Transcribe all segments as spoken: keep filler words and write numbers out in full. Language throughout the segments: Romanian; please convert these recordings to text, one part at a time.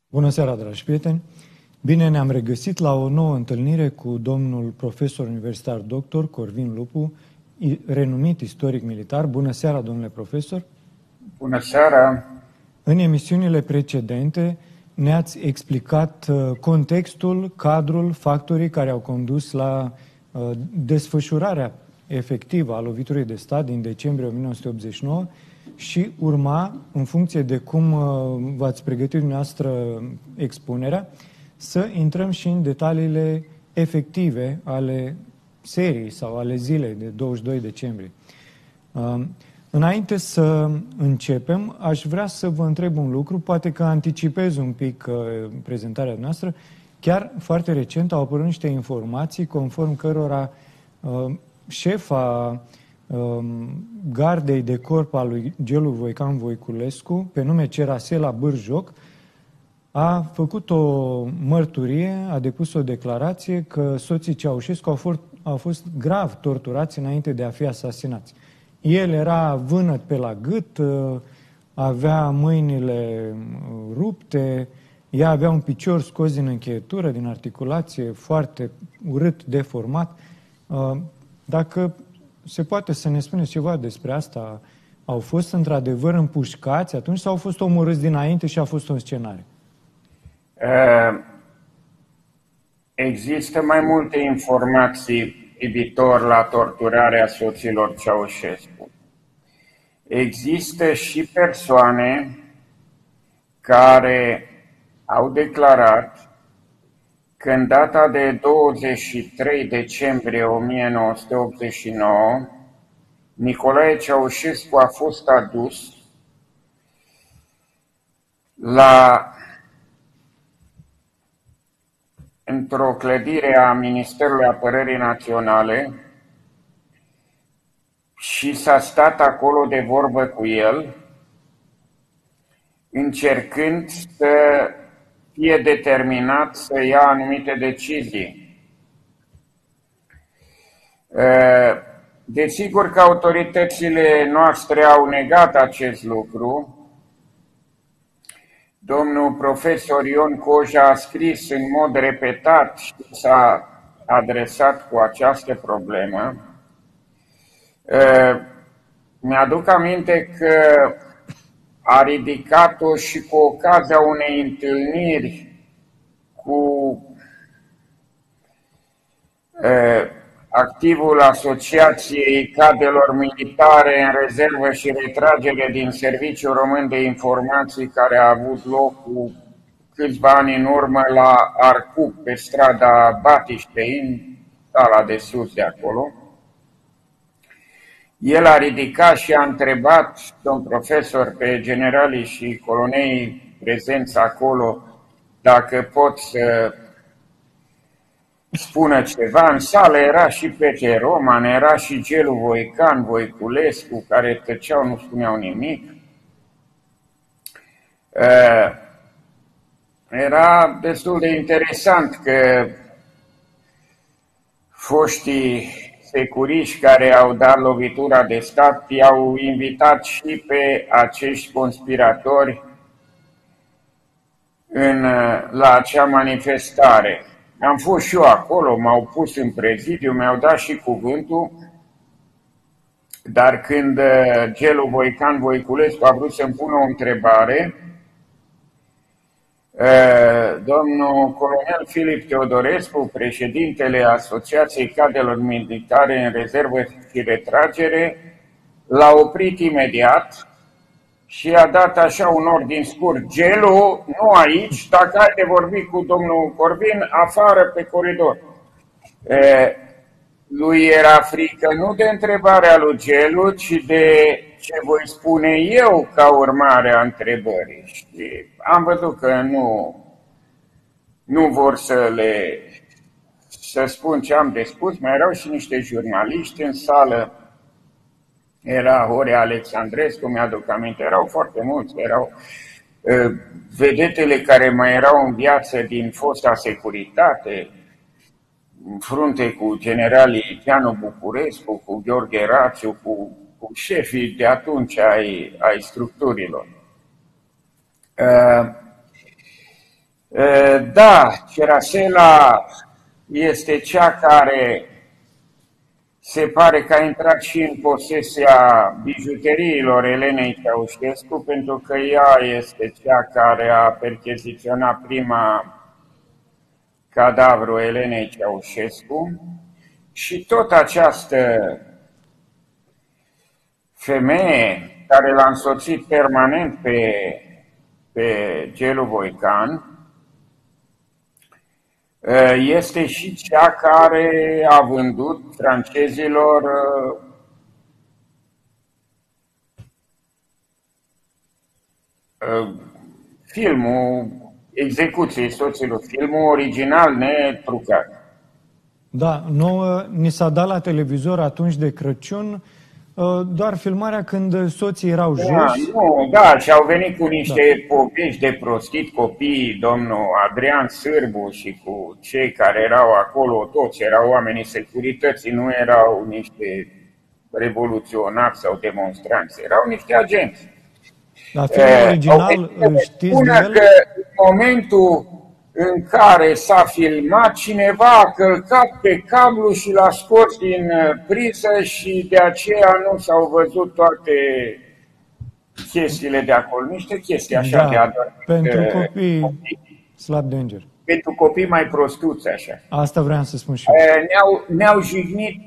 Bună seara, dragi prieteni! Bine ne-am regăsit la o nouă întâlnire cu domnul profesor universitar doctor Corvin Lupu, renumit istoric militar. Bună seara, domnule profesor! Bună seara! În emisiunile precedente ne-ați explicat contextul, cadrul, factorii care au condus la desfășurarea efectivă a loviturii de stat din decembrie o mie nouă sute optzeci și nouă și urma, în funcție de cum v-ați pregătit dumneavoastră expunerea, să intrăm și în detaliile efective ale serii sau ale zilei de douăzeci și doi decembrie. Înainte să începem, aș vrea să vă întreb un lucru, poate că anticipez un pic prezentarea noastră. Chiar foarte recent au apărut niște informații conform cărora șefa gardei de corp al lui Gelu Voican Voiculescu, pe nume Cerasela Bârjoc, a făcut o mărturie, a depus o declarație că soții Ceaușescu au fost, au fost grav torturați înainte de a fi asasinați. El era vânăt pe la gât, avea mâinile rupte, ea avea un picior scos din încheietură, din articulație, foarte urât, deformat. Dacă se poate să ne spuneți ceva despre asta, au fost într-adevăr împușcați atunci sau au fost omorâți dinainte și a fost un scenariu? Există mai multe informații privitor la torturarea soților Ceaușescu. Există și persoane care au declarat că în data de douăzeci și trei decembrie o mie nouă sute optzeci și nouă, Nicolae Ceaușescu a fost adus la într-o clădire a Ministerului Apărării Naționale și s-a stat acolo de vorbă cu el, încercând să fie determinat să ia anumite decizii. Desigur că autoritățile noastre au negat acest lucru. Domnul profesor Ion Koja a scris în mod repetat și s-a adresat cu această problemă. Mi-aduc aminte că a ridicat-o și cu ocazia unei întâlniri cu activul Asociației Cadrelor Militare în Rezervă și Retragere din Serviciul Român de Informații, care a avut loc cu câțiva ani în urmă la Arcuc, pe strada Batiștei, în sala de sus de acolo. El a ridicat și a întrebat, domn profesor, pe generalii și colonei prezenți acolo, dacă pot să spună ceva. În sală era și Petre Roman, era și Gelu Voican Voiculescu, care tăceau, nu spuneau nimic. Era destul de interesant că foștii securiști care au dat lovitura de stat i-au invitat și pe acești conspiratori în, la acea manifestare. Am fost și eu acolo, m-au pus în prezidiu, mi-au dat și cuvântul, dar când Gelu Voican Voiculescu a vrut să-mi pună o întrebare, domnul colonel Filip Teodorescu, președintele Asociației Cadrelor Militare în Rezervă și Retragere, l-a oprit imediat și a dat așa un ordin scurt: Gelu, nu aici, dacă ai de vorbi cu domnul Corvin, afară pe coridor. E, lui era frică nu de întrebarea lui Gelu, ci de ce voi spune eu ca urmare a întrebării. Și am văzut că nu, nu vor să le să spun ce am de spus. Mai erau și niște jurnaliști în sală. Era Horea Alexandrescu, mi-aduc aminte, erau foarte mulți, erau uh, vedetele care mai erau în viață din fosta securitate, în frunte cu generalii Tianu Bucurescu, cu Gheorghe Rațiu, cu, cu șefii de atunci ai, ai structurilor. Uh, Da, Cerasela este cea care se pare că a intrat și în posesia bijuteriilor Elenei Ceaușescu, pentru că ea este cea care a percheziționat prima cadavru Elenei Ceaușescu și tot această femeie care l-a însoțit permanent pe, pe Gelu Voican este și cea care a vândut francezilor filmul execuției soților, filmul original netrucat. Da, nouă ni s-a dat la televizor atunci de Crăciun doar filmarea când soții erau da, joși. Nu, da, și au venit cu niște da. povești de prostit copiii, domnul Adrian Sârbu și cu cei care erau acolo, toți erau oamenii securității, nu erau niște revoluționari sau demonstranți, erau niște agenți. La filmul original, știți de el? Că în momentul în care s-a filmat, cineva a călcat pe cablu și l-a scos din priză și de aceea nu s-au văzut toate chestiile de acolo. Niște chestii așa da, de ador. Pentru copii, copii slab de înger. Pentru copii mai prostuți, așa. Asta vreau să spun și eu. Ne-au, ne-au jignit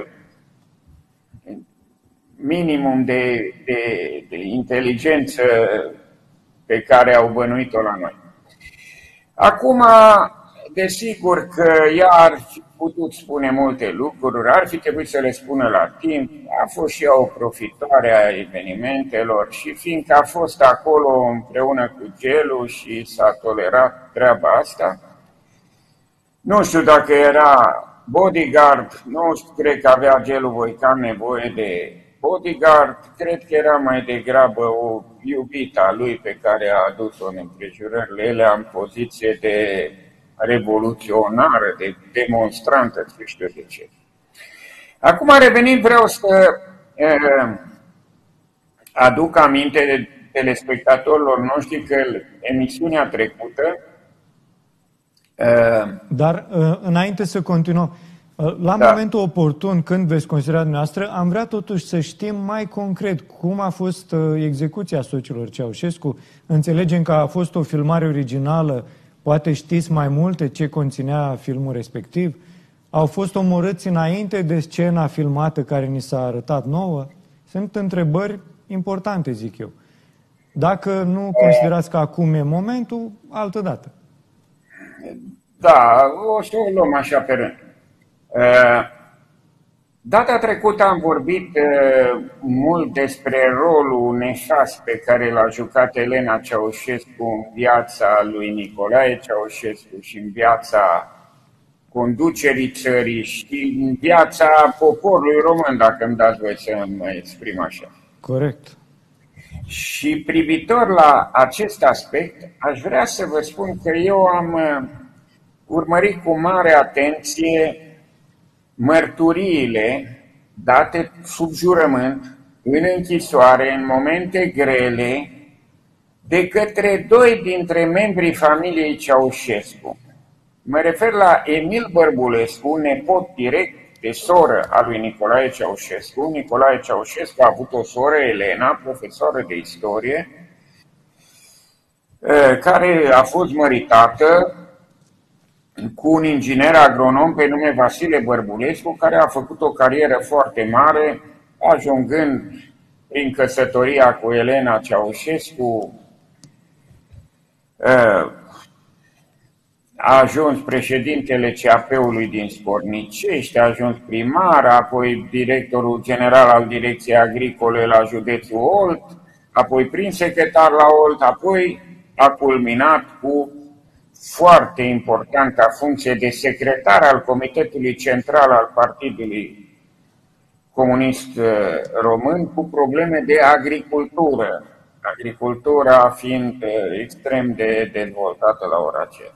minimum de, de, de inteligență pe care au bănuit-o la noi. Acum, desigur că ea ar fi putut spune multe lucruri, ar fi trebuit să le spună la timp, a fost și ea o profitoare a evenimentelor și fiindcă a fost acolo împreună cu Gelu și s-a tolerat treaba asta, nu știu dacă era bodyguard, nu știu, cred că avea Gelu Voican nevoie de bodyguard, cred că era mai degrabă o iubită a lui pe care a adus-o în împrejurările elea în poziție de revoluționară, de demonstrantă, nu știu de ce. Acum revenind, vreau să uh, aduc aminte de telespectatorilor noștri că emisiunea trecută... Uh, Dar uh, înainte să continuăm, la da. momentul oportun, când veți considera dumneavoastră, am vrea totuși să știm mai concret cum a fost execuția soților Ceaușescu. Înțelegem că a fost o filmare originală, poate știți mai multe ce conținea filmul respectiv. Au fost omorâți înainte de scena filmată care ni s-a arătat nouă? Sunt întrebări importante, zic eu. Dacă nu considerați că acum e momentul, altă dată. Da, o să o luăm așa pe rând. Data trecută am vorbit mult despre rolul nefast pe care l-a jucat Elena Ceaușescu în viața lui Nicolae Ceaușescu și în viața conducerii țării și în viața poporului român, dacă îmi dați voi să mă exprim așa. Corect. Și privitor la acest aspect, aș vrea să vă spun că eu am urmărit cu mare atenție mărturiile date sub jurământ, în închisoare, în momente grele, de către doi dintre membrii familiei Ceaușescu. Mă refer la Emil Bărbulescu, nepot direct de soră a lui Nicolae Ceaușescu. Nicolae Ceaușescu a avut o soră, Elena, profesoară de istorie, care a fost măritată cu un inginer agronom pe nume Vasile Bărbulescu, care a făcut o carieră foarte mare, ajungând prin căsătoria cu Elena Ceaușescu, a ajuns președintele C A P-ului din Scornicești, a ajuns primar, apoi directorul general al Direcției Agricole la județul Olt, apoi prin secretar la Olt, apoi a culminat cu foarte importanta funcție de secretar al Comitetului Central al Partidului Comunist Român cu probleme de agricultură, agricultura fiind extrem de dezvoltată la ora aceea.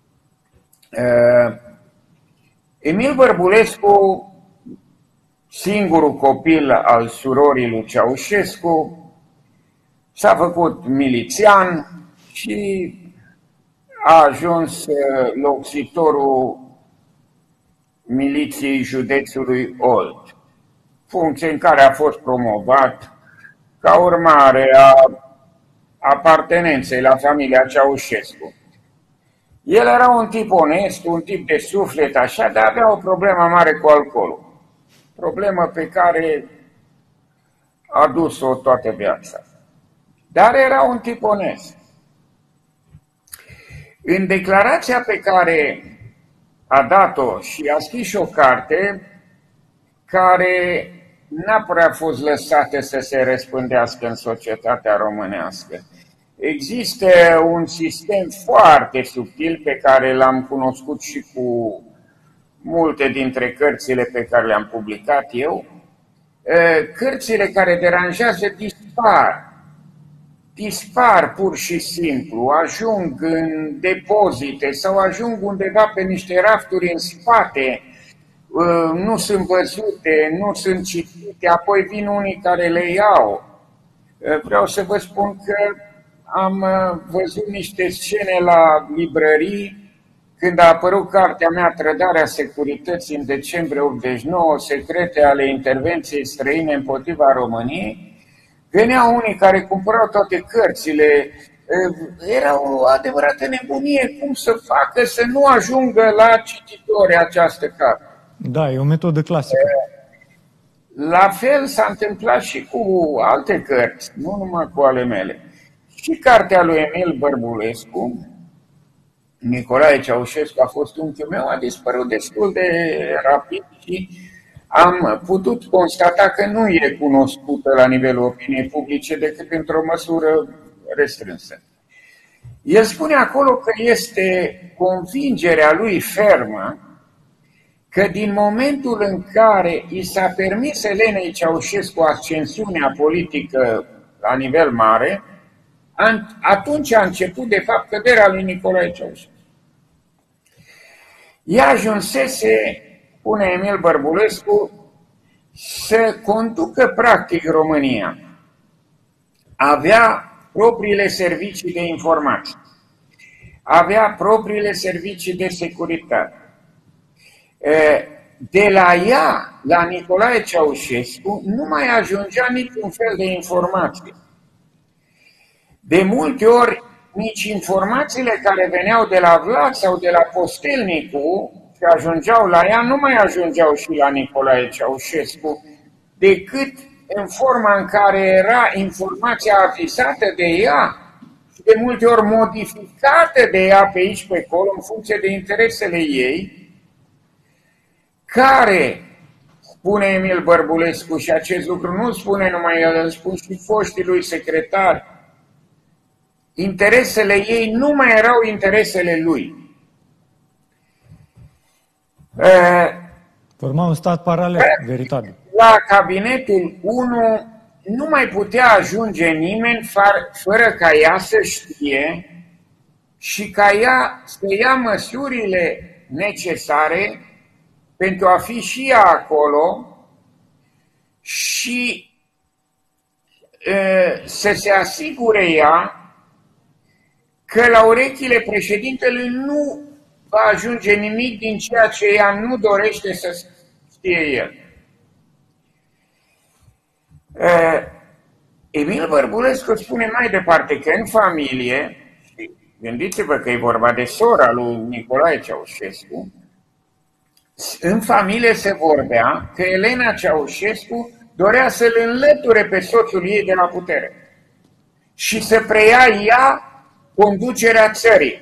Emil Bărbulescu, singurul copil al surorii lui Ceaușescu, s-a făcut milițian și a ajuns locțitorul miliției județului Olt, funcție în care a fost promovat ca urmare a apartenenței la familia Ceaușescu. El era un tip onest, un tip de suflet, așa, dar avea o problemă mare cu alcoolul. Problemă pe care a dus-o toată viața. Dar era un tip onest. În declarația pe care a dat-o și a scris și o carte care n-a prea fost lăsată să se răspândească în societatea românească. Există un sistem foarte subtil pe care l-am cunoscut și cu multe dintre cărțile pe care le-am publicat eu. Cărțile care deranjează dispar. Dispar pur și simplu, ajung în depozite sau ajung undeva pe niște rafturi în spate, nu sunt văzute, nu sunt citite, apoi vin unii care le iau. Vreau să vă spun că am văzut niște scene la librării când a apărut cartea mea Trădarea Securității în decembrie optzeci și nouă, secrete ale intervenției străine împotriva României. Veneau unii care cumpărau toate cărțile, era o adevărată nebunie cum să facă să nu ajungă la cititori această carte. Da, e o metodă clasică. La fel s-a întâmplat și cu alte cărți, nu numai cu ale mele. Și cartea lui Emil Bărbulescu, Nicolae Ceaușescu a fost unchiul meu, a dispărut destul de rapid și am putut constata că nu e cunoscută la nivelul opiniei publice decât într-o măsură restrânsă. El spune acolo că este convingerea lui fermă că din momentul în care i s-a permis Elenei Ceaușescu ascensiunea politică la nivel mare, atunci a început de fapt căderea lui Nicolae Ceaușescu. Ea ajunsese, spune Emil Bărbulescu, să conducă practic România. Avea propriile servicii de informații, avea propriile servicii de securitate. De la ea, la Nicolae Ceaușescu, nu mai ajungea niciun fel de informație. De multe ori, nici informațiile care veneau de la Vlad sau de la Postelnicu și ajungeau la ea, nu mai ajungeau și la Nicolae Ceaușescu, decât în forma în care era informația avizată de ea și de multe ori modificată de ea pe aici, pe acolo, în funcție de interesele ei, care, spune Emil Bărbulescu, și acest lucru nu spune numai el, îl spun și foștii lui secretari, interesele ei nu mai erau interesele lui. Forma un stat paralel, veritabil. La cabinetul unu nu mai putea ajunge nimeni fără ca ea să știe și ca ea să ia măsurile necesare pentru a fi și ea acolo și să se asigure ea că la urechile președintelui nu va ajunge nimic din ceea ce ea nu dorește să știe el. Emil Bărbulescu spune mai departe că în familie, gândiți-vă că e vorba de sora lui Nicolae Ceaușescu, în familie se vorbea că Elena Ceaușescu dorea să-l înlăture pe soțul ei de la putere și să preia ea conducerea țării.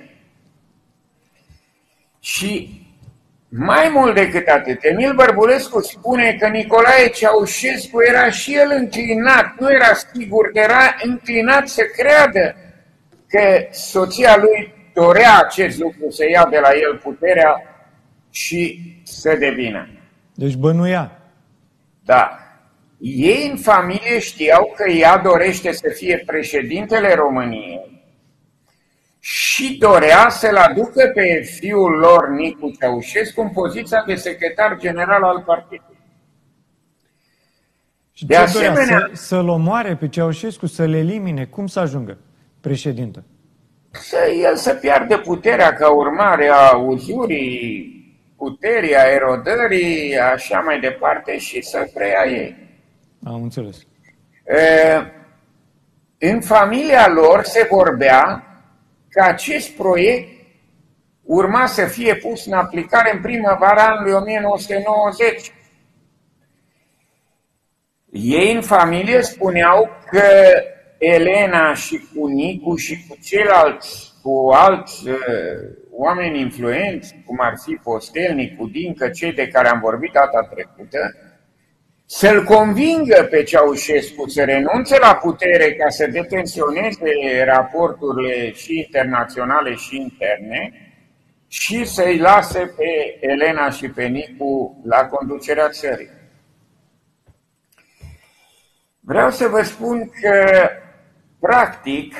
Și mai mult decât atât, Emil Bărbulescu spune că Nicolae Ceaușescu era și el înclinat, nu era sigur, era înclinat să creadă că soția lui dorea acest lucru, să ia de la el puterea și să devină. Deci bănuia. Da. Ei în familie știau că ea dorește să fie președintele României și dorea să-l aducă pe fiul lor, Nicu Ceaușescu, în poziția de secretar general al partidului. Și de asemenea, să, să-l omoare pe Ceaușescu, să-l elimine, cum să ajungă președinte? să el să piardă puterea ca urmare a uzurii, puterii, a erodării, așa mai departe, și să preia ei. Am înțeles. E, în familia lor se vorbea că acest proiect urma să fie pus în aplicare în primăvara anului o mie nouă sute nouăzeci. Ei în familie spuneau că Elena și cu Nicu și cu ceilalți, cu alți uh, oameni influenți, cum ar fi Postelnic, cu Dincă, cei de care am vorbit data trecută, să-l convingă pe Ceaușescu să renunțe la putere ca să detenționeze raporturile și internaționale și interne și să-i lase pe Elena și pe Nicu la conducerea țării. Vreau să vă spun că, practic,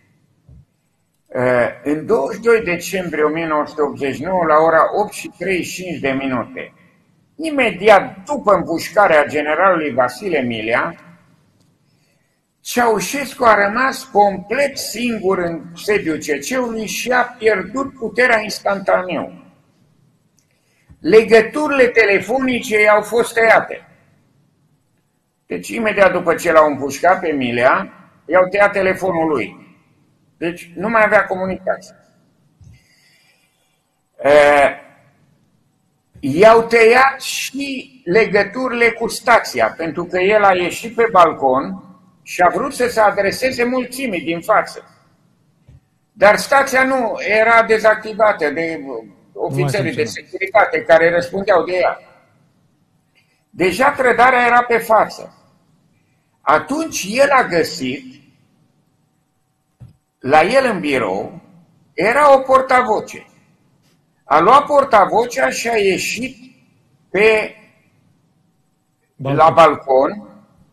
în douăzeci și doi decembrie o mie nouă sute optzeci și nouă, la ora opt și treizeci și cinci de minute, imediat după împușcarea generalului Vasile Milea, Ceaușescu a rămas complet singur în sediul C C-ului și a pierdut puterea instantaneu. Legăturile telefonice i-au fost tăiate. Deci, imediat după ce l-au împușcat pe Milea, i-au tăiat telefonul lui. Deci, nu mai avea comunicație. I-au tăiat și legăturile cu stația, pentru că el a ieșit pe balcon și a vrut să se adreseze mulțimii din față. Dar stația nu era dezactivată de ofițerii de securitate care răspundeau de ea. Deja trădarea era pe față. Atunci el a găsit, la el în birou, era o portavoce. A luat portavocea și a ieșit pe, balcon. la balcon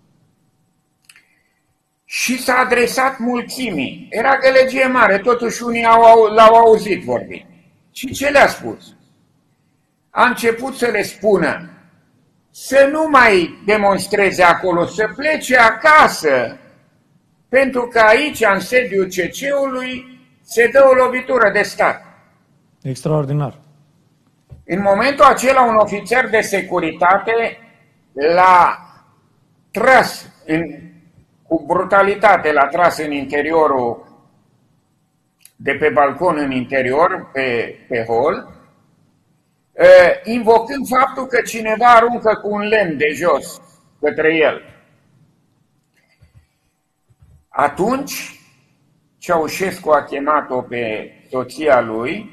și s-a adresat mulțimii. Era gălăgie mare, totuși unii l-au auzit vorbind. Și ce le-a spus? A început să le spună să nu mai demonstreze acolo, să plece acasă, pentru că aici, în sediul C C-ului, se dă o lovitură de stat. Extraordinar. În momentul acela, un ofițer de securitate l-a tras, în, cu brutalitate, l-a tras în interiorul, de pe balcon în interior, pe, pe hol, invocând faptul că cineva aruncă cu un lemn de jos către el. Atunci, Ceaușescu a chemat-o pe soția lui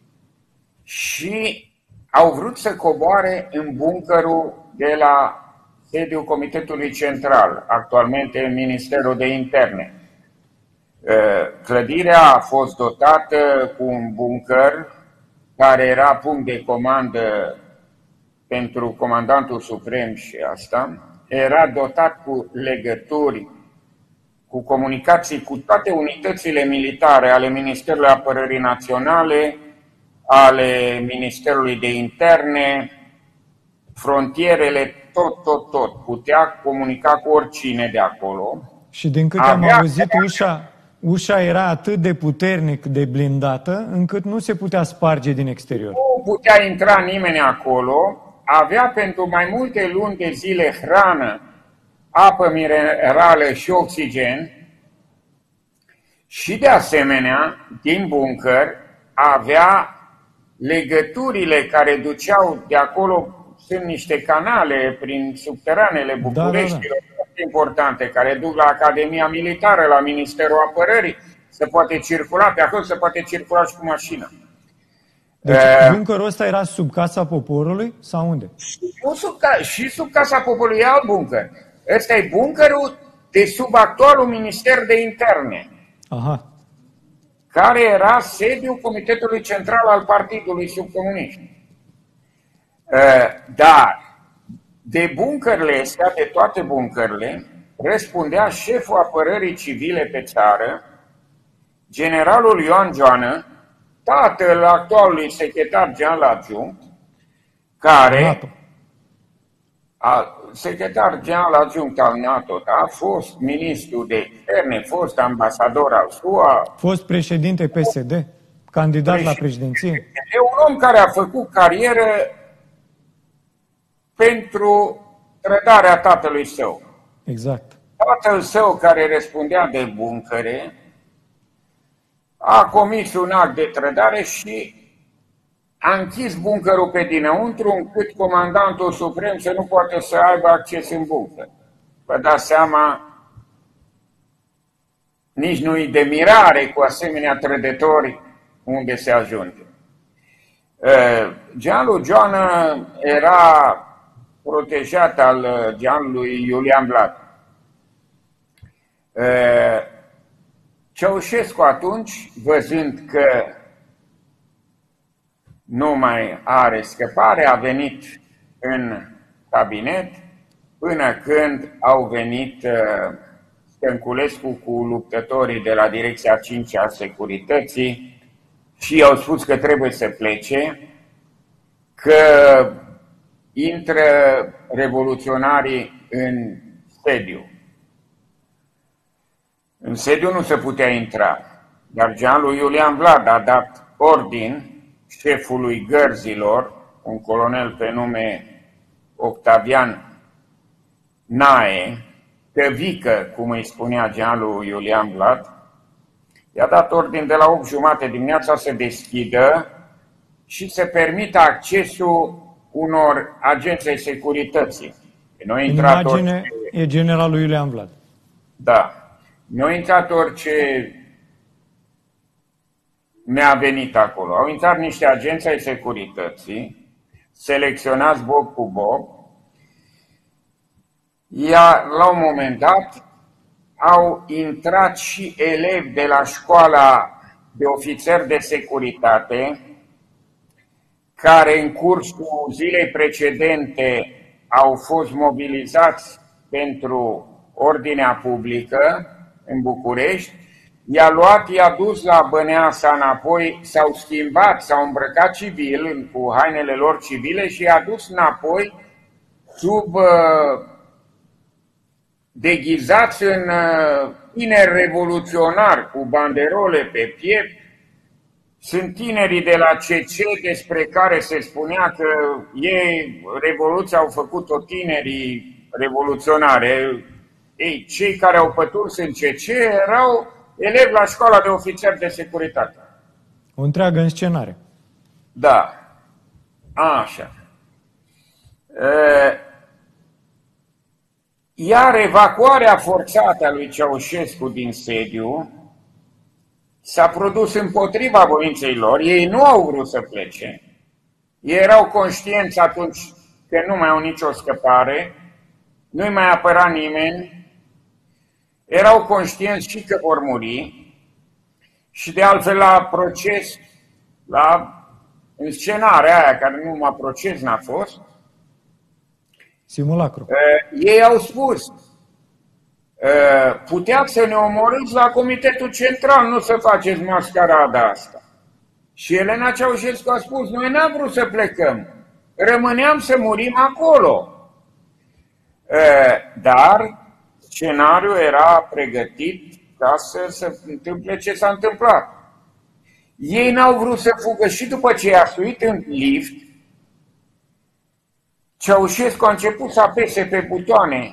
și au vrut să coboare în buncărul de la sediul Comitetului Central, actualmente în Ministerul de Interne. Clădirea a fost dotată cu un buncăr care era punct de comandă pentru comandantul suprem și asta, era dotat cu legături, cu comunicații cu toate unitățile militare ale Ministerului Apărării Naționale, ale Ministerului de Interne, frontierele, tot, tot, tot. Putea comunica cu oricine de acolo. Și din câte am auzit, ușa, ușa era atât de puternic de blindată, încât nu se putea sparge din exterior. Nu putea intra nimeni acolo, avea pentru mai multe luni de zile hrană, apă minerală și oxigen și, de asemenea, din buncăr, avea legăturile care duceau de acolo, sunt niște canale prin subteranele Bucureștilor, da, da, da. importante, care duc la Academia Militară, la Ministerul Apărării, se poate circula, pe acolo se poate circula și cu mașina. Deci buncărul ăsta era sub Casa Poporului sau unde? Nu sub, și sub Casa Poporului e alt buncăr. Ăsta e buncărul de sub actualul Minister de Interne. Aha. Care era sediul Comitetului Central al Partidului Subcomunist. Dar de buncările astea, de toate buncările, răspundea șeful apărării civile pe țară, generalul Ioan Joană, tatăl actualului secretar general adjunct, care secretar general adjunct al NATO, a fost ministru de externe, fost ambasador al S U A. Fost președinte P S D, candidat președinte la președinție. E un om care a făcut carieră pentru trădarea tatălui său. Exact. Tatăl său, care răspundea de buncăre, a comis un act de trădare și a închis buncărul pe dinăuntru, încât comandantul suprem să nu poată să aibă acces în buncăr. Vă dați seama, nici nu-i de mirare cu asemenea trădători unde se ajunge. Generalul Joană era protejat al generalului Iulian Vlad. Ceaușescu atunci, văzând că nu mai are scăpare, a venit în cabinet până când au venit Stănculescu cu luptătorii de la Direcția cinci a Securității și i-au spus că trebuie să plece, că intră revoluționarii în sediu. În sediu nu se putea intra, dar generalul Iulian Vlad a dat ordin șefului gărzilor, un colonel pe nume Octavian Nae, Tăvică, cum îi spunea generalul Iulian Vlad, i-a dat ordin de la opt jumate dimineața să deschidă și să permită accesul unor agenți ai securității. În imagine e generalul Iulian Vlad. Da. Nu a intrat orice mi-a venit acolo. Au intrat niște agenți ai securității, selecționați bob cu bob, iar la un moment dat au intrat și elevi de la școala de ofițeri de securitate, care în cursul zilei precedente au fost mobilizați pentru ordinea publică în București, i-a luat, i-a dus la Băneasa înapoi, s-au schimbat, s-au îmbrăcat civil, cu hainele lor civile și i-a dus înapoi sub uh, deghizați în uh, tineri revoluționari cu banderole pe piept. Sunt tinerii de la C C despre care se spunea că ei, revoluția, au făcut-o tinerii revoluționare. Ei, cei care au păturs în C C erau elevi la școala de ofițeri de securitate. O întreagă înscenare. Da. Așa. Iar evacuarea forțată a lui Ceaușescu din sediu s-a produs împotriva voinței lor. Ei nu au vrut să plece. Ei erau conștienți atunci că nu mai au nicio scăpare, nu-i mai apăra nimeni, erau conștienți și că vor muri și de altfel la proces, la înscenarea aia, care numai proces n-a fost, simulacru. Ei au spus, puteați să ne omorâți la Comitetul Central, nu să faceți mascarada asta. Și Elena Ceaușescu a spus, noi n-am vrut să plecăm, rămâneam să murim acolo. Dar scenariul era pregătit ca să se întâmple ce s-a întâmplat. Ei n-au vrut să fugă și după ce i-a suit în lift, Ceaușescu a început să apese pe butoane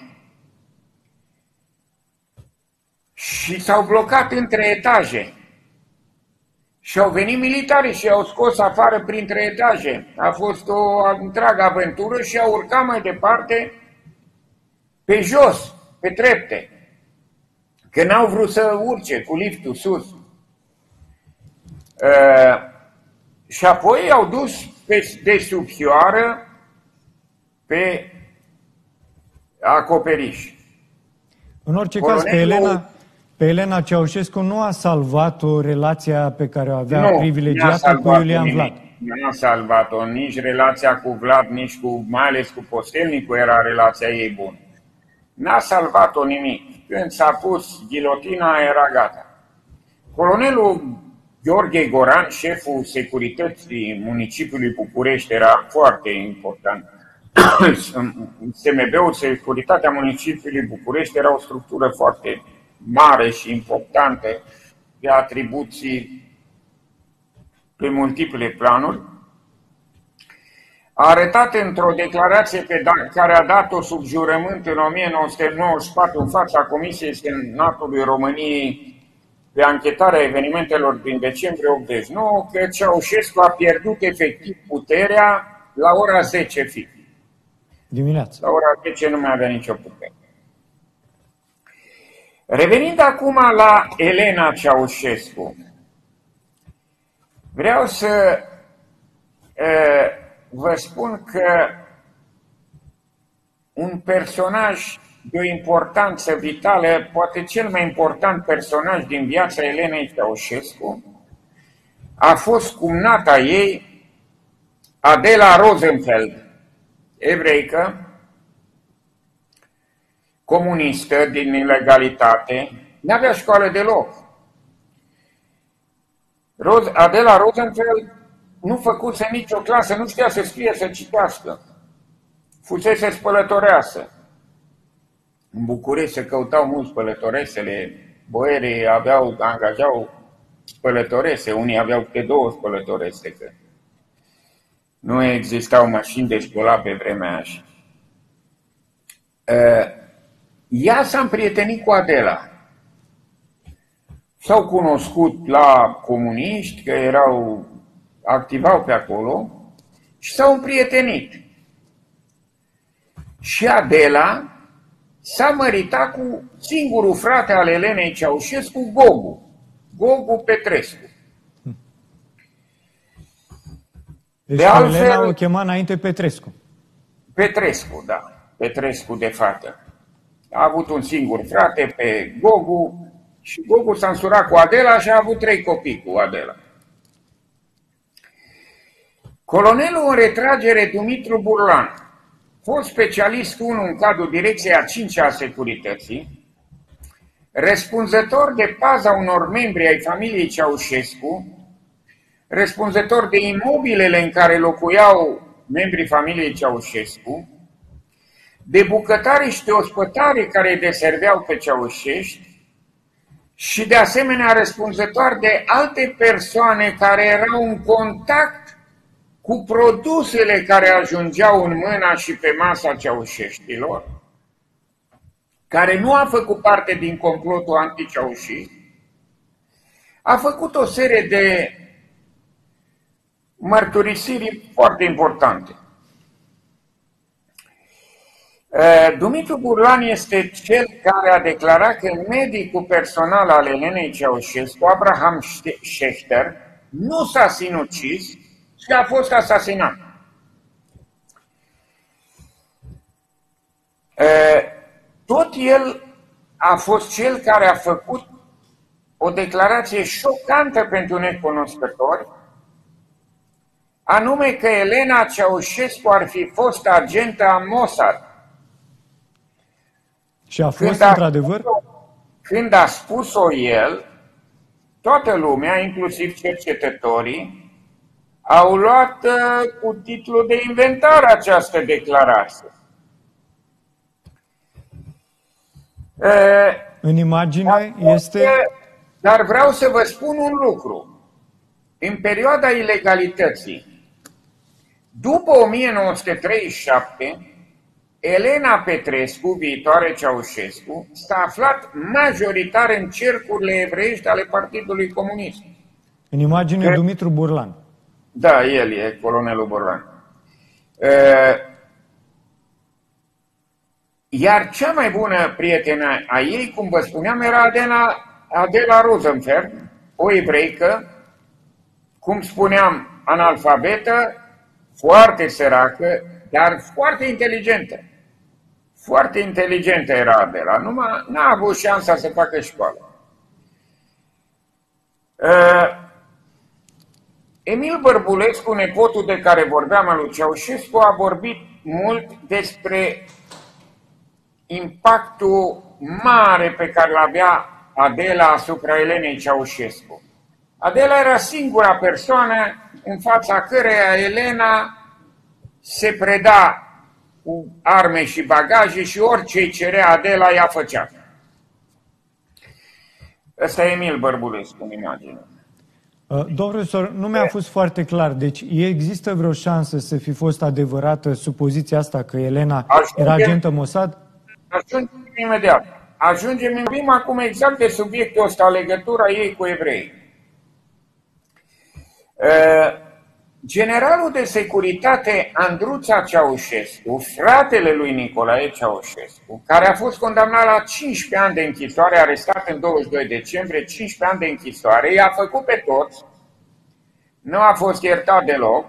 și s-au blocat între etaje. Și au venit militarii și i-au scos afară printre etaje. A fost o întreagă aventură și au urcat mai departe pe jos, pe trepte, că n-au vrut să urce cu liftul sus. Uh, și apoi i-au dus pe, de sub fioară pe acoperiș. În orice Colonelul... caz, pe Elena, pe Elena Ceaușescu nu a salvat-o relația pe care o avea nu, privilegiată cu Iulian Vlad. Nu a salvat-o, nici relația cu Vlad, nici cu, mai ales cu Postelnicu era relația ei bună. N-a salvat-o nimic. Când s-a pus ghilotina, era gata. Colonelul Gheorghe Goran, șeful securității municipiului București, era foarte important. S M B-ul, Securitatea Municipiului București, era o structură foarte mare și importantă, de atribuții pe multiple planuri, a arătat într-o declarație pe care a dat-o sub jurământ în o mie nouă sute nouăzeci și patru în fața Comisiei Senatului României pe anchetarea evenimentelor din decembrie optzeci și nouă, că Ceaușescu a pierdut efectiv puterea la ora zece fix. Dimineața. La ora zece nu mai avea nicio putere. Revenind acum la Elena Ceaușescu, vreau să uh, vă spun că un personaj de o importanță vitală, poate cel mai important personaj din viața Elenei Ceaușescu, a fost cumnata ei, Adela Rosenfeld, evreică, comunistă din ilegalitate, n-avea școală deloc. Adela Rosenfeld nu făcuse nicio clasă, nu știa să scrie, să citească. Fusese spălătoreasă. În București se căutau mulți spălătoresele, boierii aveau, angajau spălătorese, unii aveau câte două spălătorese, că nu existau mașini de spălat pe vremea așa. Ea s-a împrietenit cu Adela. S-au cunoscut la comuniști, că erau, activau pe acolo, și s-au împrietenit. Și Adela s-a măritat cu singurul frate al Elenei Ceaușescu, Gogu, Gogu Petrescu. Deci de altfel, Elena o chema înainte Petrescu. Petrescu, da. Petrescu de fată. A avut un singur frate pe Gogu și Gogu s-a însurat cu Adela și a avut trei copii cu Adela. Colonelul în retragere Dumitru Burlan, fost specialist unu în cadrul direcției a cincea a securității, răspunzător de paza unor membri ai familiei Ceaușescu, răspunzător de imobilele în care locuiau membrii familiei Ceaușescu, de bucătari și de ospătari care îi deserveau pe ceaușești și de asemenea răspunzător de alte persoane care erau în contact cu produsele care ajungeau în mâna și pe masa ceaușeștilor, care nu a făcut parte din complotul anticeaușist, a făcut o serie de mărturisiri foarte importante. Dumitru Burlan este cel care a declarat că medicul personal al Elenei Ceaușescu, Abraham Schechter, nu s-a sinucis și a fost asasinat. Tot el a fost cel care a făcut o declarație șocantă pentru necunoscători, anume că Elena Ceaușescu ar fi fost agentă a Mossad. Și a fost într-adevăr? Când a spus-o el, toată lumea, inclusiv cercetătorii, au luat uh, cu titlul de inventar această declarație. Uh, În imagine este... Dar vreau să vă spun un lucru. În perioada ilegalității, după o mie nouă sute treizeci și șapte, Elena Petrescu, viitoare Ceaușescu, s-a aflat majoritar în cercurile evreiești ale Partidului Comunist. În imagine că... Dumitru Burlan. Da, el e colonelul Burlan. Iar cea mai bună prietenă a ei, cum vă spuneam, era Adela, Adela Rosenfeld, o evreică, cum spuneam, analfabetă, foarte săracă, dar foarte inteligentă. Foarte inteligentă era Adela, numai n-a avut șansa să facă școală. Uh, Emil Bărbulescu, nepotul de care vorbeam al lui Ceaușescu, a vorbit mult despre impactul mare pe care îl avea Adela asupra Elenei Ceaușescu. Adela era singura persoană în fața căreia Elena se preda cu arme și bagaje și orice îi cerea Adela ea făcea. Ăsta e Emil Bărbulescu în imagine. Domnul profesor, nu mi-a fost foarte clar. Deci există vreo șansă să fi fost adevărată supoziția asta că Elena Ajungem, era agentă Mossad? Ajungem imediat. Ajungem în acum exact de subiectul ăsta, legătura ei cu evrei. Generalul de securitate Andruța Ceaușescu, fratele lui Nicolae Ceaușescu, care a fost condamnat la cincisprezece ani de închisoare, arestat în douăzeci și doi decembrie, cincisprezece ani de închisoare, i-a făcut pe toți, nu a fost iertat deloc.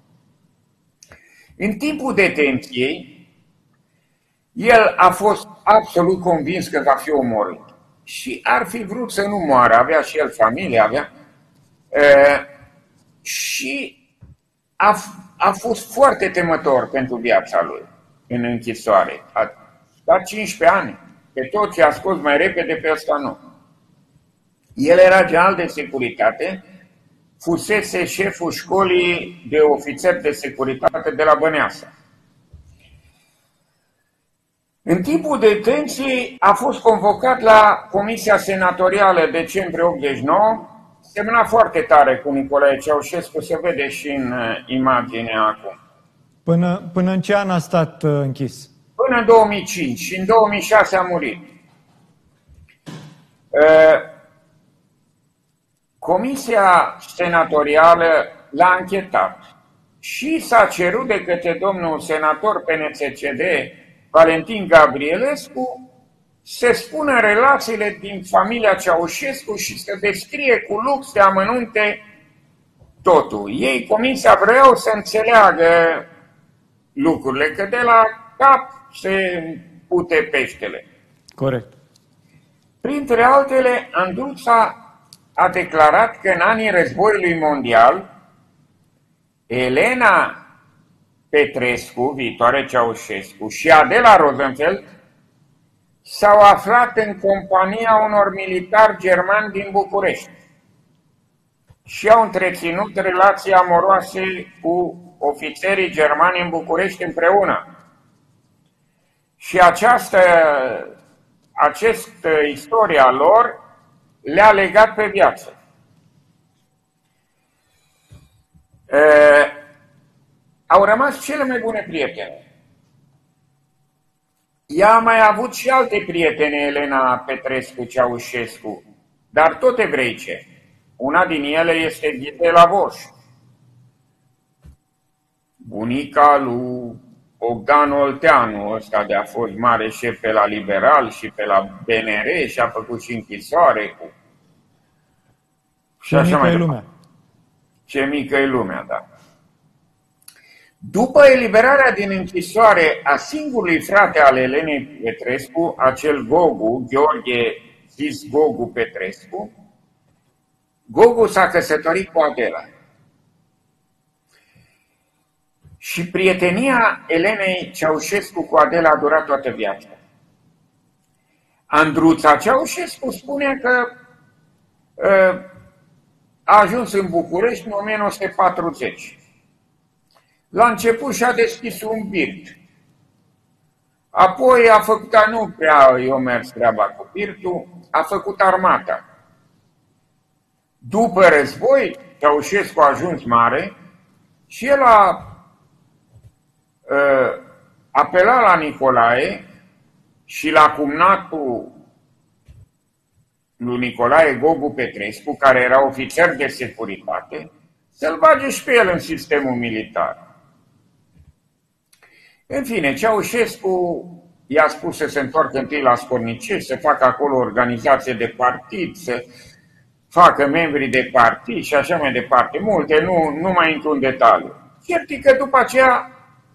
În timpul detenției, el a fost absolut convins că va fi omorât și ar fi vrut să nu moară, avea și el familie, avea... Uh, și a, a fost foarte temător pentru viața lui în închisoare. A stat cincisprezece ani, pe toți i-a scos mai repede, pe ăsta nu. El era general de securitate, fusese șeful școlii de ofițeri de securitate de la Băneasa. În timpul detenției a fost convocat la Comisia Senatorială decembrie optzeci și nouă, semna foarte tare cu Nicolae Ceaușescu, se vede și în imaginea acum. Până, până în ce an a stat uh, închis? Până în două mii cinci și în două mii șase a murit. Uh, Comisia Senatorială l-a anchetat și s-a cerut de către domnul senator P N C C D Valentin Gabrielescu să spună relațiile din familia Ceaușescu și să descrie cu lux de amănunte totul. Ei, comisia, vreau să înțeleagă lucrurile, că de la cap se pute peștele. Corect. Printre altele, Andruța a declarat că în anii războiului mondial, Elena Petrescu, viitoare Ceaușescu, și Adela Rosenfeld s-au aflat în compania unor militari germani din București și au întreținut relații amoroase cu ofițerii germani în București împreună. Și această, această istoria lor le-a legat pe viață. E, au rămas cele mai bune prietene. Ea a mai avut și alte prietene, Elena Petrescu Ceaușescu, dar tot evreice. Una din ele este Ghidela Boș, bunica lui Bogdan Olteanu, ăsta de a fost mare șef pe la Liberal și pe la B N R și a făcut și închisoare cu... Ce mică e lumea. Ce mică e lumea, da. După eliberarea din închisoare a singurului frate al Elenei Petrescu, acel Gogu, Gheorghe zis Gogu Petrescu, Gogu s-a căsătorit cu Adela. Și prietenia Elenei Ceaușescu cu Adela a durat toată viața. Andruța Ceaușescu spune că uh, a ajuns în București în o mie nouă sute patruzeci. La început și-a deschis un birt. Apoi a făcut, nu prea i-a mers treaba cu birtul, a făcut armata. După război, Ceaușescu a ajuns mare și el a uh, apelat la Nicolae și la cumnatul lui Nicolae Gogu Petrescu, care era ofițer de securitate, să-l bage și pe el în sistemul militar. În fine, Ceaușescu i-a spus să se întoarcă întâi la Scornicești, să facă acolo organizație de partid, să facă membrii de partid și așa mai departe. Multe, nu, nu mai intru în detaliu. Cert că după aceea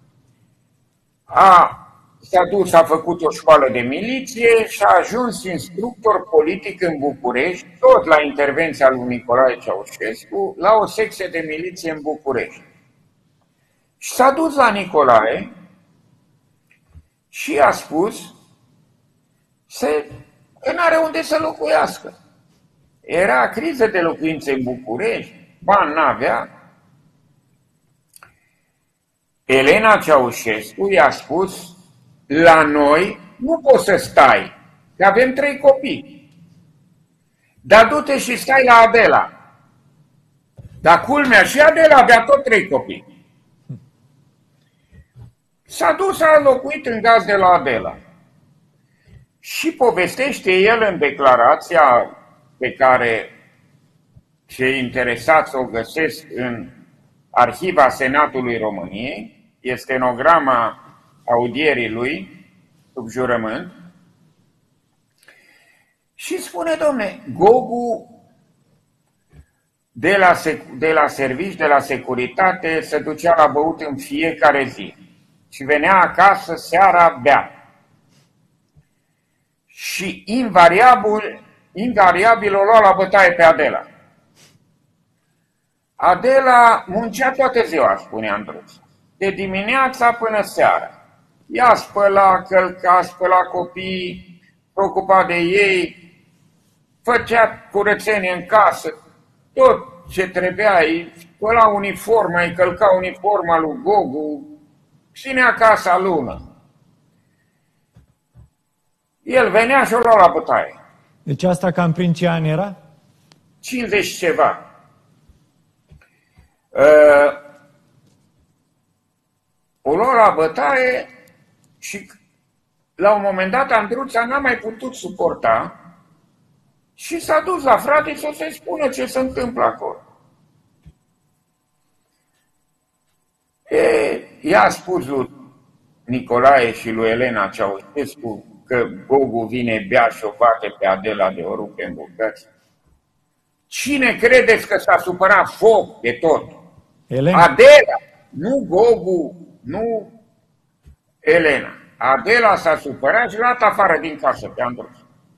a, s-a dus, a făcut o școală de miliție și a ajuns instructor politic în București, tot la intervenția lui Nicolae Ceaușescu, la o secție de miliție în București. Și s-a dus la Nicolae și a spus să, că n-are unde să locuiască. Era criză de locuințe în București, bani n-avea. Elena Ceaușescu i-a spus, la noi nu poți să stai, că avem trei copii. Dar du-te și stai la Adela. Dar culmea, și Adela avea tot trei copii. S-a dus, a locuit în gaz de la Adela. Și povestește el în declarația pe care cei interesați o găsesc în Arhiva Senatului României, este stenograma audierii lui, sub jurământ, și spune, domne, Gogu de la, de la servici, de la securitate, se ducea la băut în fiecare zi și venea acasă seara bea. Și invariabil, invariabil o lua la bătaie pe Adela. Adela muncea toată ziua, spune Andruț, de dimineața până seara. Ea spăla, călca, spăla copii, preocupa de ei, făcea curățenie în casă, tot ce trebuia, îi spăla uniforma, îi călca uniforma lui Gogu, ținea casa lună. El venea și o lua la bătaie. Deci asta cam prin ce an era? cincizeci ceva. Uh, o lua la bătaie și la un moment dat Andruța n-a mai putut suporta și s-a dus la frate să se spună ce se întâmplă acolo. E, i-a spus lui Nicolae și lui Elena Ceaușescu că Gogu vine, bea și o bate pe Adela de o rupe în bucăți. Cine credeți că s-a supărat foc de tot? Elena. Adela, nu Gogu, nu Elena. Adela s-a supărat și l-a dat afară din casă pe Andruț.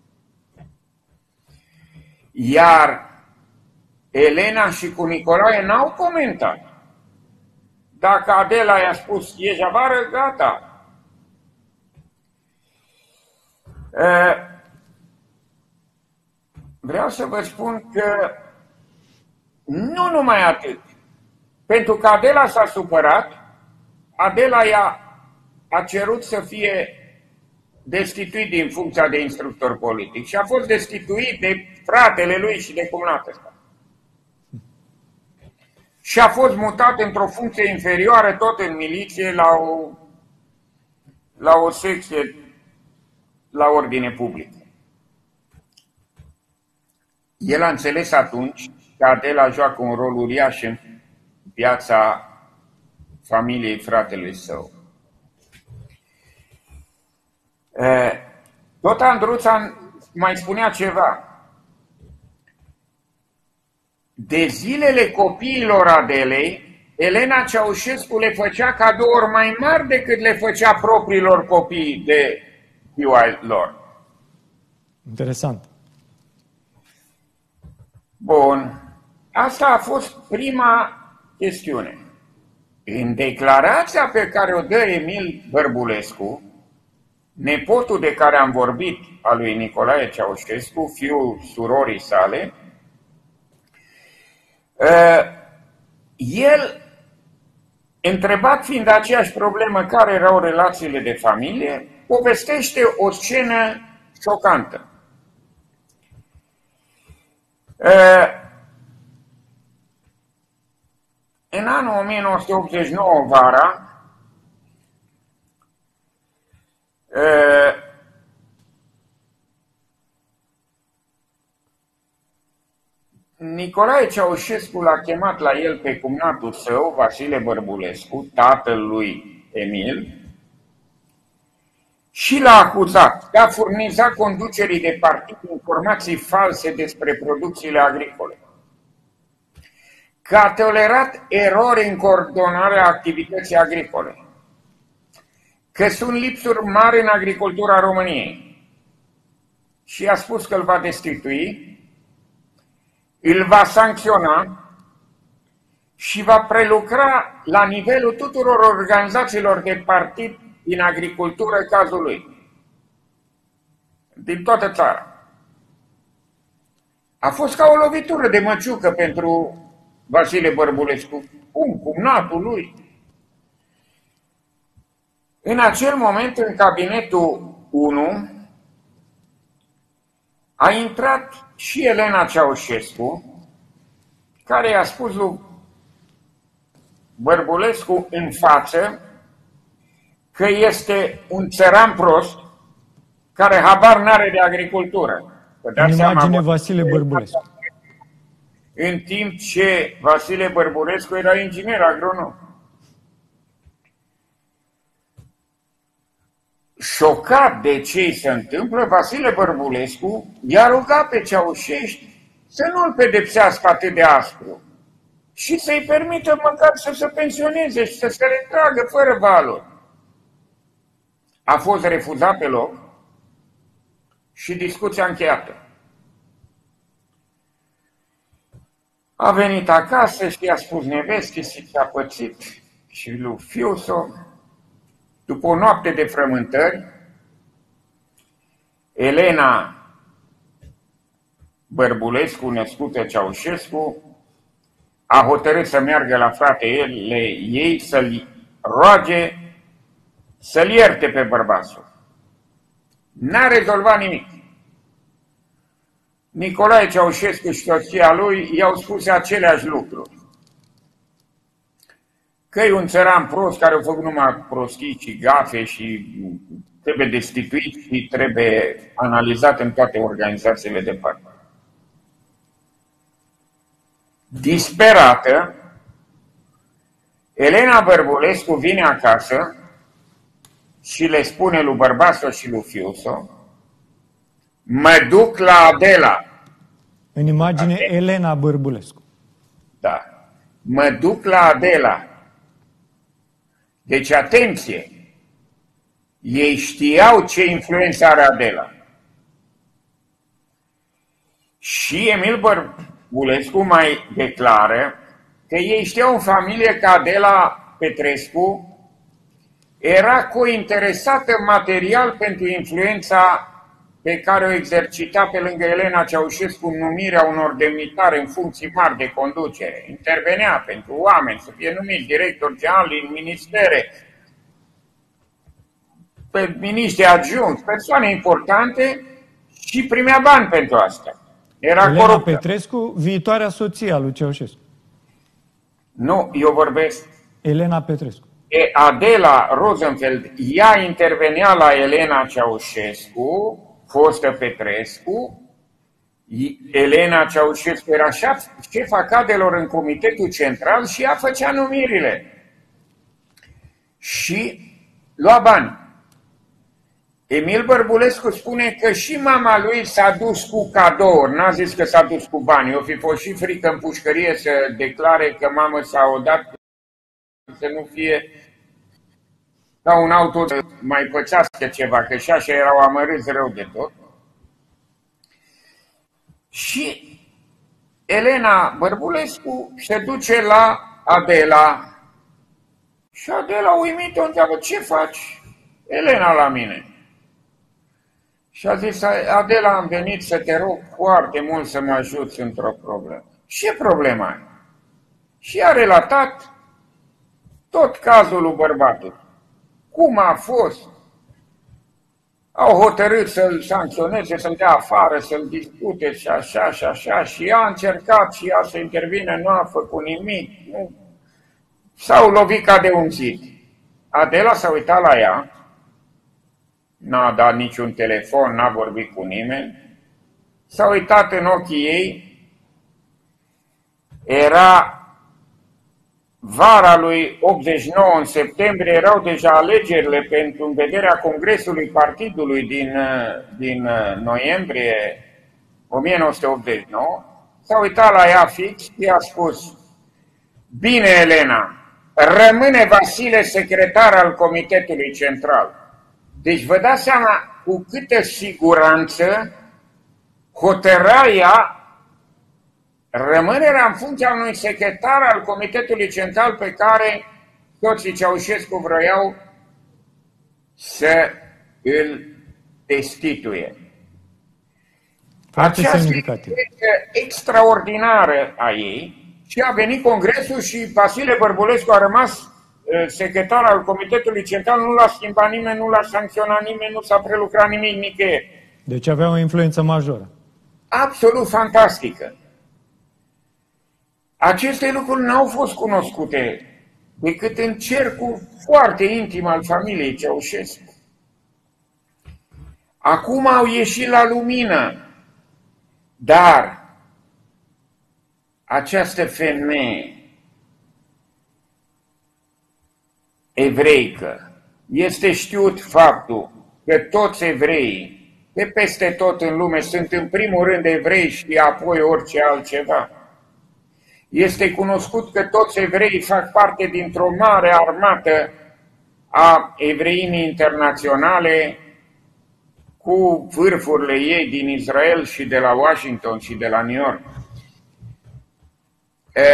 Iar Elena și cu Nicolae n-au comentat. Dacă Adela i-a spus, ieși afară, gata. Vreau să vă spun că nu numai atât. Pentru că Adela s-a supărat, Adela i-a a cerut să fie destituit din funcția de instructor politic și a fost destituit de fratele lui și de cumnatul ăsta. Și a fost mutat într-o funcție inferioară, tot în miliție, la o, la o secție la ordine publică. El a înțeles atunci că Adela joacă un rol uriaș în viața familiei fratelui său. Tot Andruța mai spunea ceva. De zilele copiilor Adelei, Elena Ceaușescu le făcea cadouri mai mari decât le făcea propriilor copii de ziua lor. Interesant. Bun. Asta a fost prima chestiune. În declarația pe care o dă Emil Bărbulescu, nepotul de care am vorbit, al lui Nicolae Ceaușescu, fiul surorii sale, el, întrebat fiind aceeași problemă care erau relațiile de familie, povestește o scenă șocantă. În anul o mie nouă sute optzeci și nouă, vara, Nicolae Ceaușescu l-a chemat la el pe cumnatul său, Vasile Bărbulescu, tatăl lui Emil, și l-a acuzat că a furnizat conducerii de partid informații false despre producțiile agricole, că a tolerat erori în coordonarea activității agricole, că sunt lipsuri mari în agricultura României și a spus că îl va destitui, îl va sancționa și va prelucra la nivelul tuturor organizațiilor de partid din agricultură cazul lui, din toată țara. A fost ca o lovitură de măciucă pentru Vasile Bărbulescu, cum, cumnatul lui. În acel moment, în cabinetul unu, a intrat și Elena Ceaușescu, care i-a spus lui Bărbulescu în față că este un țăran prost care habar n-are de agricultură. În imagine Vasile Bărbulescu. În timp ce Vasile Bărbulescu era inginer agronom. Șocat de ce îi se întâmplă, Vasile Bărbulescu i-a rugat pe Ceaușescu să nu-l pedepsească atât de aspru și să-i permită măcar să se pensioneze și să se retragă fără valuri. A fost refuzat pe loc și discuția încheiată. A venit acasă și i-a spus nevestii și ce a pățit și lui Fiuso. După o noapte de frământări, Elena Bărbulescu, născută Ceaușescu, a hotărât să meargă la fratele ei să-l roage să-l ierte pe bărbasul. N-a rezolvat nimic. Nicolae Ceaușescu și soția lui i-au spus aceleași lucruri. Că e un țăran prost care a făcut numai prostii și gafe și trebuie destituit și trebuie analizat în toate organizațiile de partid. Disperată, Elena Bărbulescu vine acasă și le spune lui bărbasul și lui Fiuso: mă duc la Adela. În imagine Adela. Elena Bărbulescu. Da. Mă duc la Adela. Deci, atenție! Ei știau ce influență are Adela. Și Emil Bărbulescu mai declară că ei știau în familie că Adela Petrescu era cointeresată material pentru influența pe care o exercita pe lângă Elena Ceaușescu în numirea unor demnitari în funcții mari de conducere. Intervenea pentru oameni să fie numiți directori generali în ministere, pe miniștri adjunți, persoane importante și primea bani pentru asta. Era Elena coruptă. Petrescu, viitoarea soție a lui Ceaușescu. Nu, eu vorbesc. Elena Petrescu. E Adela Rosenfeld, ea intervenea la Elena Ceaușescu, fostă Petrescu. Elena Ceaușescu era șefa cadelor în Comitetul Central și ea făcea numirile. Și lua bani. Emil Bărbulescu spune că și mama lui s-a dus cu cadouri, n-a zis că s-a dus cu bani. O fi fost și frică în pușcărie să declare că mama s-a odat să nu fie ca un auto să mai pățească ceva, că și așa erau amărâți rău de tot. Și Elena Bărbulescu se duce la Adela și Adela uimită o întreabă: ce faci, Elena, la mine? Și a zis: Adela, am venit să te rog foarte mult să mă ajuți într-o problemă. Ce problemă ai? Și a relatat tot cazul lui bărbatul. Cum a fost? Au hotărât să-l sancționeze, să-l dea afară, să-l dispute și așa și așa. Și ea a încercat și ea să intervine, nu a făcut nimic. Nu. S-au lovit ca de un zid. Adela s-a uitat la ea, n-a dat niciun telefon, n-a vorbit cu nimeni, s-a uitat în ochii ei, era vara lui optzeci și nouă, în septembrie, erau deja alegerile pentru în vederea Congresului Partidului din, din noiembrie o mie nouă sute optzeci și nouă, s-a uitat la ea fix și a spus: bine, Elena, rămâne Vasile secretar al Comitetului Central. Deci vă dați seama cu câtă siguranță hotăra ea rămânerea în funcția unui secretar al Comitetului Central pe care soții Ceaușescu vroiau să îl destituie. Foarte Această semnificativ. extraordinară a ei și a venit Congresul și Vasile Bărbulescu a rămas secretar al Comitetului Central, nu l-a schimbat nimeni, nu l-a sancționat nimeni, nu s-a prelucrat nimic nicăieri. Deci avea o influență majoră. Absolut fantastică. Aceste lucruri n-au fost cunoscute decât în cercul foarte intim al familiei Ceaușescu. Acum au ieșit la lumină, dar această femeie evreică, este știut faptul că toți evreii de peste tot în lume sunt în primul rând evrei și apoi orice altceva. Este cunoscut că toți evreii fac parte dintr-o mare armată a evreimii internaționale cu vârfurile ei din Israel și de la Washington și de la New York. E,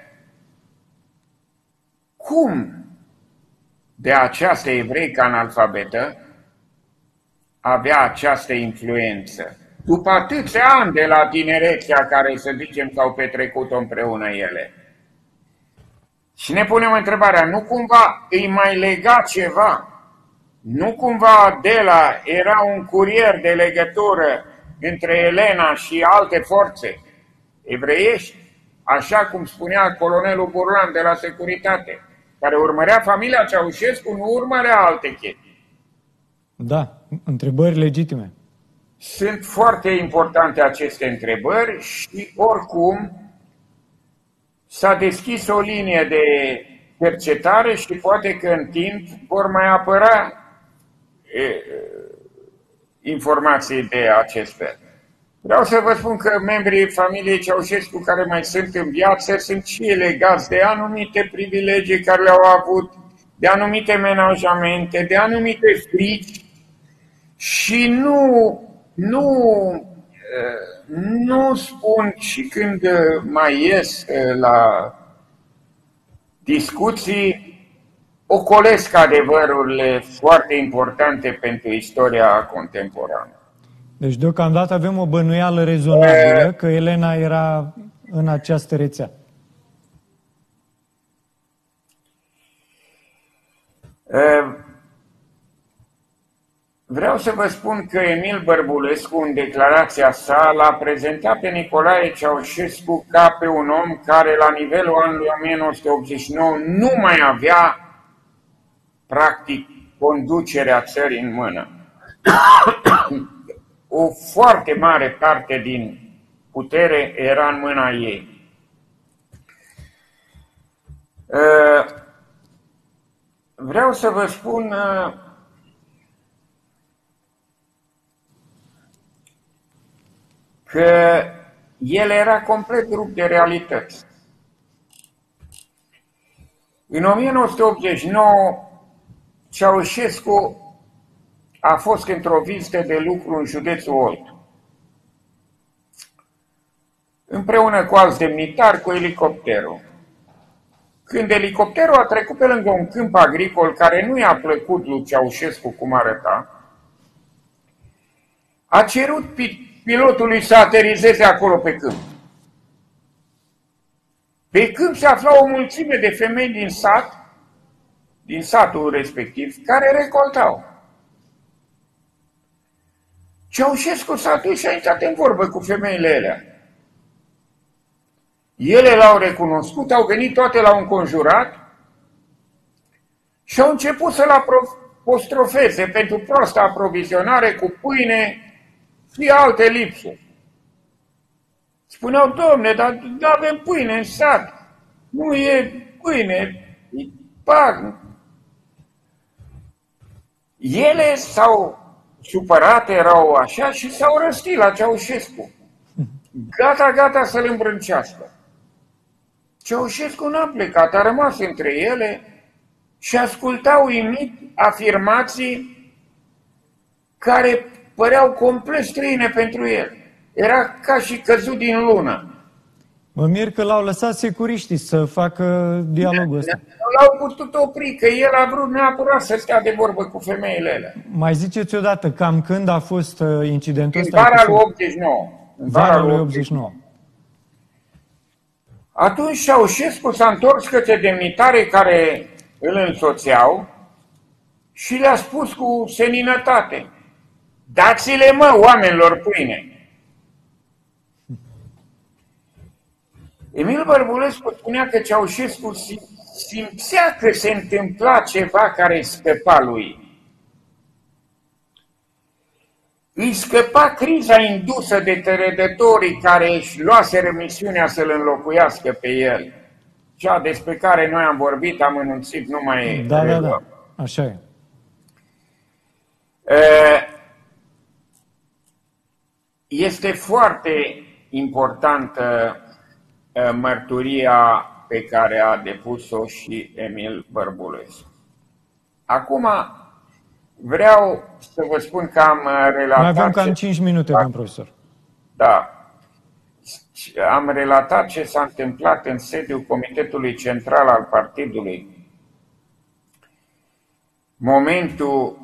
cum de această evreică analfabetă avea această influență? După atâția ani de la tinerețea care, să zicem, s-au petrecut-o împreună ele. Și ne punem întrebarea, nu cumva îi mai lega ceva? Nu cumva Adela era un curier de legătură între Elena și alte forțe evreiești, așa cum spunea colonelul Burlan de la Securitate, care urmărea familia Ceaușescu, nu urmărea alte chestii. Da, întrebări legitime. Sunt foarte importante aceste întrebări și oricum s-a deschis o linie de cercetare și poate că în timp vor mai apăra e, informații de acest fel. Vreau să vă spun că membrii familiei Ceaușescu care mai sunt în viață sunt și ei legați de anumite privilegii care le-au avut, de anumite menajamente, de anumite frici și nu, nu, nu spun și când mai ies la discuții, ocolesc adevărurile foarte importante pentru istoria contemporană. Deci deocamdată avem o bănuială rezonabilă că Elena era în această rețea. Vreau să vă spun că Emil Bărbulescu, în declarația sa, l-a prezentat pe Nicolae Ceaușescu ca pe un om care, la nivelul anului o mie nouă sute optzeci și nouă, nu mai avea, practic, conducerea țării în mână. O foarte mare parte din putere era în mâna ei. Vreau să vă spun că el era complet rupt de realități. În o mie nouă sute optzeci și nouă, Ceaușescu a fost într-o vizită de lucru în județul Olt, împreună cu alți demnitari, cu elicopterul. Când elicopterul a trecut pe lângă un câmp agricol care nu i-a plăcut lui Ceaușescu cum arăta, a cerut pilotului să aterizeze acolo pe câmp. Pe câmp se afla o mulțime de femei din sat, din satul respectiv, care recoltau. Ceaușescu s-a dus și a intrat în vorbă cu femeile alea. Ele l-au recunoscut, au venit toate la un conjurat și au început să-l apostrofeze pentru proasta aprovizionare cu pâine și alte lipsuri. Spuneau, domne, dar nu avem pâine în sat, nu e pâine, e pag. Ele s-au supărat, erau așa și s-au răstit la Ceaușescu. Gata, gata să-l îmbrâncească. Ceaușescu n-a plecat, a rămas între ele și asculta uimit afirmații care păreau complet străine pentru el. Era ca și căzut din lună. Mă mir că l-au lăsat securiștii să facă dialogul ăsta. Nu l-au putut opri, că el a vrut neapărat să stea de vorbă cu femeile alea. Mai ziceți odată, cam când a fost incidentul ăsta? În vara lui optzeci și nouă. În vara lui optzeci și nouă. Atunci Ceaușescu s-a întors către demnitare care îl însoțeau și le-a spus cu seninătate: dați-le, mă, oamenilor, pâine. Emil Bărbulescu spunea că Ceaușescu simțea că se întâmpla ceva care îi scăpa lui. Îi scăpa criza indusă de trădătorii care își luaseră misiunea să-l înlocuiască pe el. Cea despre care noi am vorbit, am anunțit, nu mai Da, da, da, așa e. Este foarte importantă mărturia pe care a depus-o și Emil Bărbulescu. Acum vreau să vă spun că am relatat... Mai avem cam cinci minute, domn profesor. Da. Am relatat ce s-a întâmplat în sediul Comitetului Central al Partidului. Momentul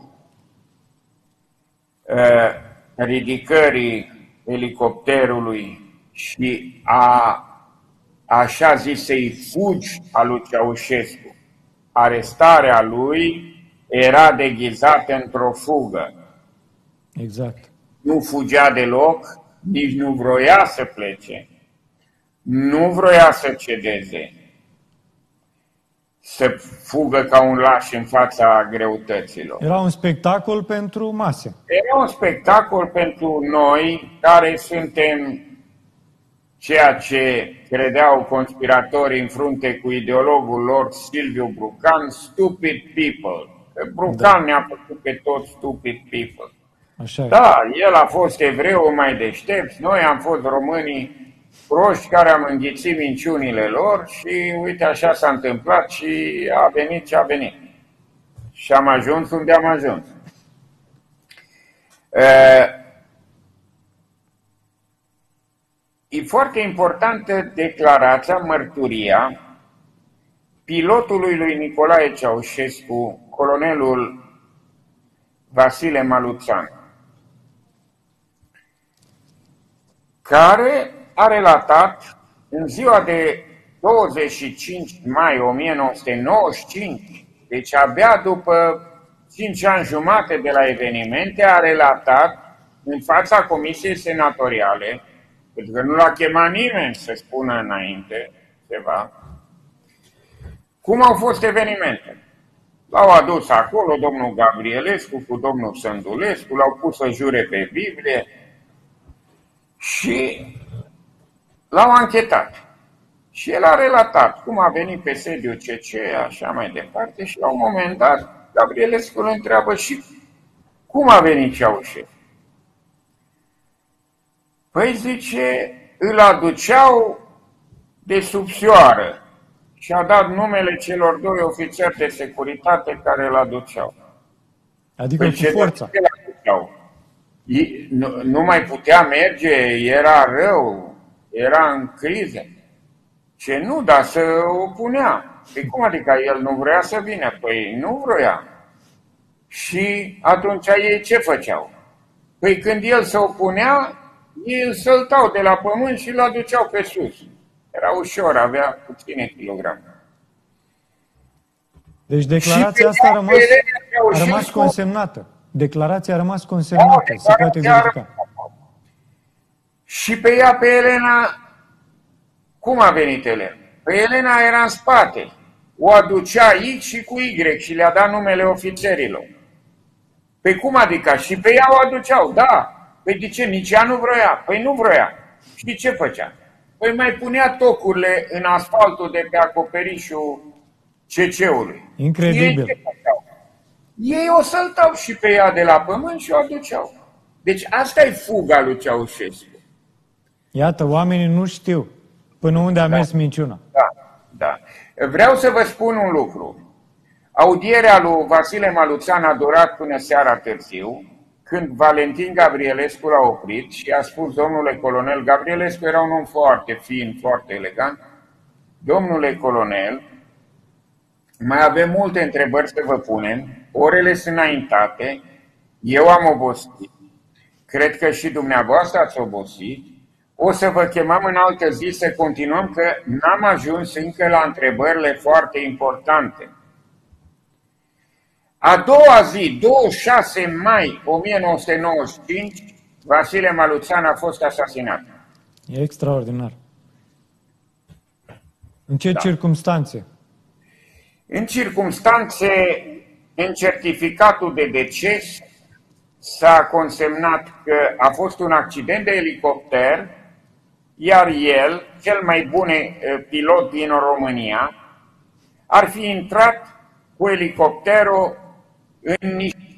uh, ridicării elicopterului și a așa zisei fugi a lui Ceaușescu. Arestarea lui era deghizată într-o fugă. Exact. Nu fugea deloc, nici nu vroia să plece, nu vroia să cedeze, să fugă ca un laș în fața greutăților. Era un spectacol pentru mase. Era un spectacol pentru noi care suntem ceea ce credeau conspiratorii în frunte cu ideologul lor Silviu Brucan, stupid people. Brucan da. ne-a făcut pe toți stupid people. Așa da, el a fost evreu mai deștept, noi am fost românii proști care am înghițit minciunile lor și uite așa s-a întâmplat și a venit ce a venit. Și am ajuns unde am ajuns. E foarte importantă declarația, mărturia pilotului lui Nicolae Ceaușescu, colonelul Vasile Maluțan, care a relatat în ziua de douăzeci și cinci mai o mie nouă sute nouăzeci și cinci, deci abia după cinci ani jumate de la evenimente, a relatat în fața Comisiei Senatoriale, pentru că nu l-a chemat nimeni să spună înainte ceva, cum au fost evenimente. L-au adus acolo domnul Gabrielescu cu domnul Sândulescu, l-au pus să jure pe Biblie și l-au anchetat. Și el a relatat cum a venit pe sediul C C, așa mai departe, și la un moment dat Gabrielescu îl întreabă: și cum a venit Ceaușescu? Păi zice, îl aduceau de sub soară. Și a dat numele celor doi ofițeri de securitate care îl aduceau. Adică păi cu forța. Nu, nu mai putea merge, era rău, era în criză. Ce nu, dar să opunea. Păi cum adică el nu vrea să vină? Păi nu vrea. Și atunci ei ce făceau? Păi când el se opunea, ei îl săltau de la pământ și îl aduceau pe sus. Era ușor, avea puține kilograme. Deci declarația asta a rămas, a rămas consemnată. Declarația a rămas consemnată, se poate verifica. Și pe ea, pe Elena, cum a venit Elena? Pe Elena era în spate. O aducea X și cu Y și le-a dat numele ofițerilor. Păi cum adică? Și pe ea o aduceau, da. Păi de ce? Nici ea nu vroia. Păi nu vroia. Și ce făcea? Păi mai punea tocurile în asfaltul de pe acoperișul C C-ului. Incredibil. Ei, Ei o săltau și pe ea de la pământ și o aduceau. Deci asta e fuga lui Ceaușescu. Iată, oamenii nu știu până unde a da. mers minciuna. Da, da. Vreau să vă spun un lucru. Audierea lui Vasile Maluțan a durat până seara târziu, când Valentin Gabrielescu l-a oprit și a spus: domnule colonel, Gabrielescu era un om foarte fin, foarte elegant, domnule colonel, mai avem multe întrebări să vă punem, orele sunt înaintate, eu am obosit, cred că și dumneavoastră ați obosit, o să vă chemăm în altă zi să continuăm, că n-am ajuns încă la întrebările foarte importante. A doua zi, douăzeci și șase mai o mie nouă sute nouăzeci și cinci, Vasile Maluțan a fost asasinat. E extraordinar. În ce da. circumstanțe? În circumstanțe, în certificatul de deces s-a consemnat că a fost un accident de elicopter, iar el, cel mai bun pilot din România, ar fi intrat cu elicopterul în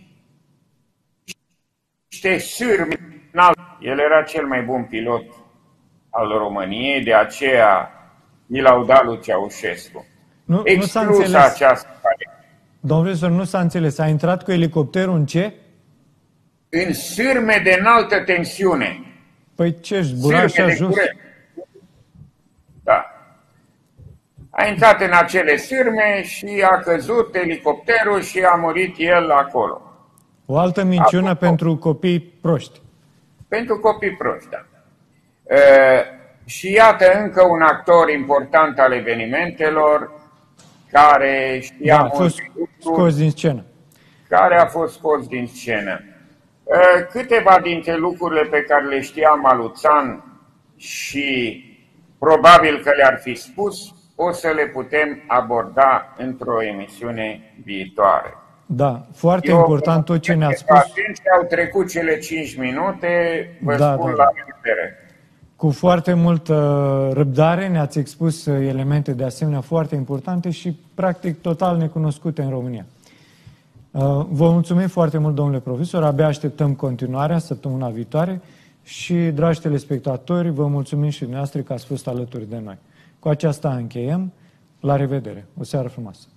niște sârme. El era cel mai bun pilot al României, de aceea i l-au dat lui Ceaușescu. Nu, Exclusă nu această pare. Domnul profesor, nu s-a înțeles. A intrat cu elicopterul în ce? În sârme de înaltă tensiune. Păi ce, zbura așa jos? Da. A intrat în acele sârme și a căzut elicopterul și a murit el acolo. O altă minciună Acum, pentru copii proști. Pentru copii proști, da. E, și iată încă un actor important al evenimentelor care știa da, a fost scos din scenă. Care a fost scos din scenă. E, câteva dintre lucrurile pe care le știa Maluțan și probabil că le-ar fi spus, o să le putem aborda într-o emisiune viitoare. Da, foarte Eu, important tot ce ne-ați spus. Atenție, au trecut cele cinci minute, vă da, spun da, la revedere. Cu foarte multă răbdare ne-ați expus elemente de asemenea foarte importante și practic total necunoscute în România. Vă mulțumim foarte mult, domnule profesor, abia așteptăm continuarea săptămâna viitoare și, dragi telespectatori, vă mulțumim și dumneavoastră că ați fost alături de noi. Cu aceasta încheiem. La revedere. O seară frumoasă.